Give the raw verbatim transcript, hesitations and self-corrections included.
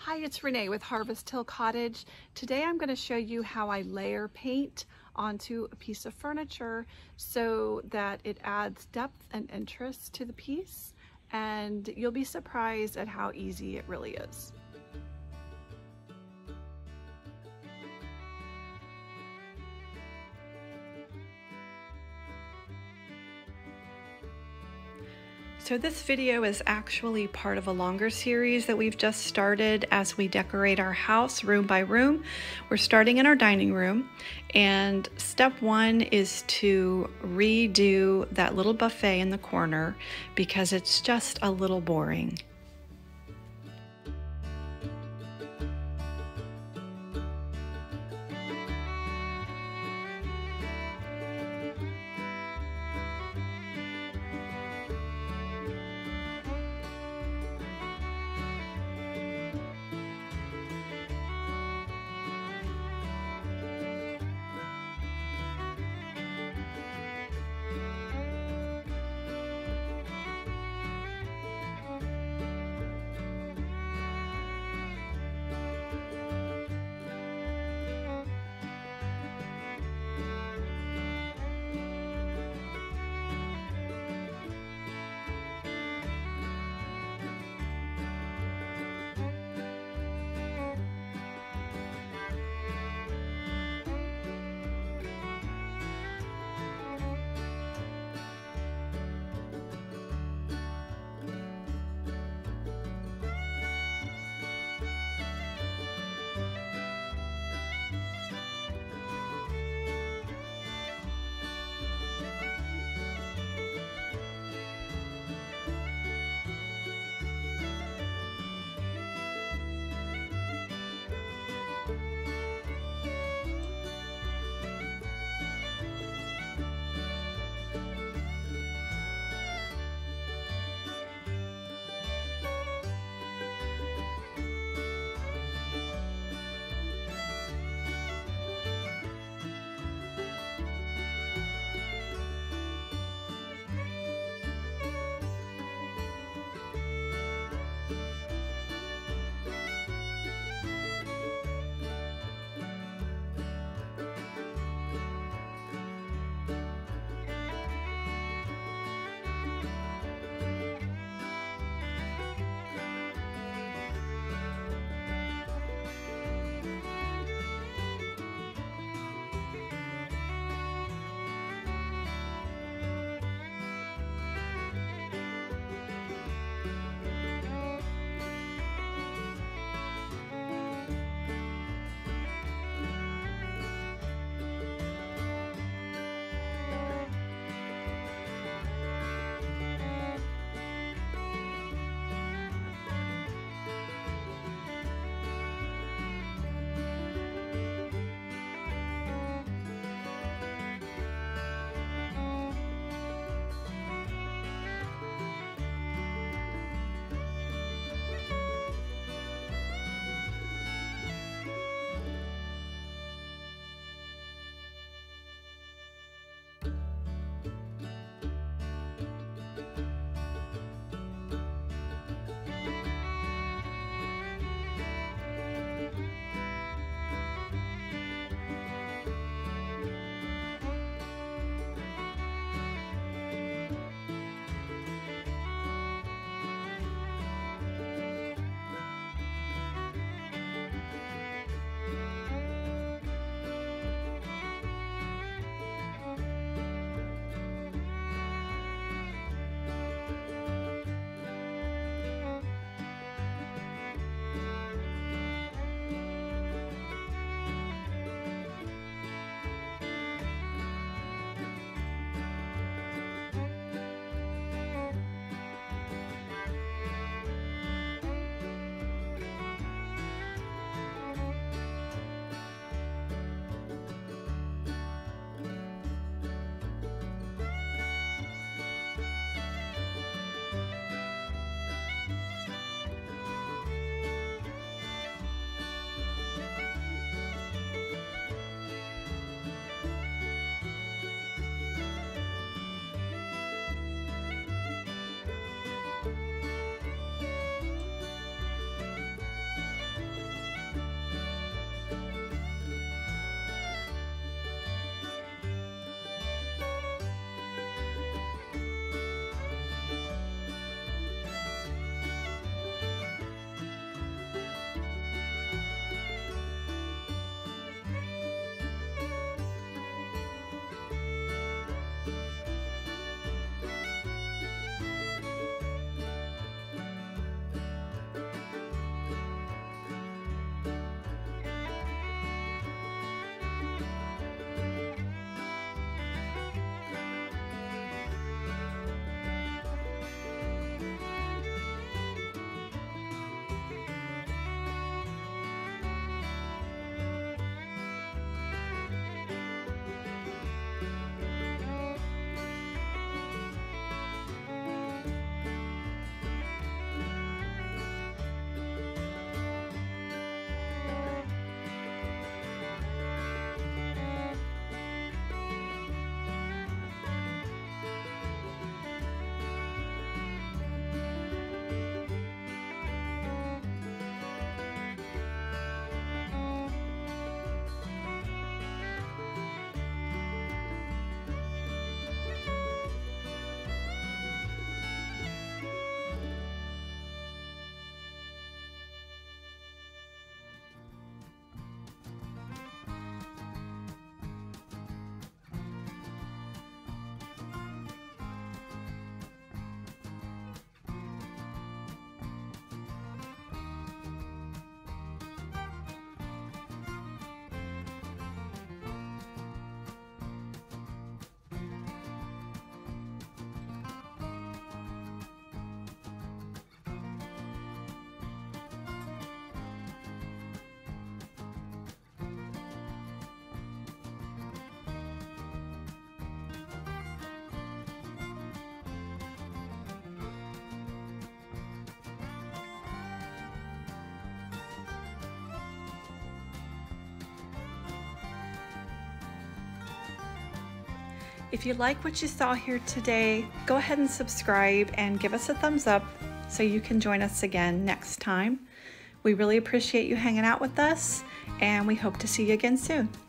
Hi, it's Renee with Harvest Hill Cottage. Today I'm going to show you how I layer paint onto a piece of furniture so that it adds depth and interest to the piece, and you'll be surprised at how easy it really is. So this video is actually part of a longer series that we've just started as we decorate our house room by room. We're starting in our dining room, and step one is to redo that little buffet in the corner because it's just a little boring. If you like what you saw here today, go ahead and subscribe and give us a thumbs up so you can join us again next time. We really appreciate you hanging out with us, and we hope to see you again soon.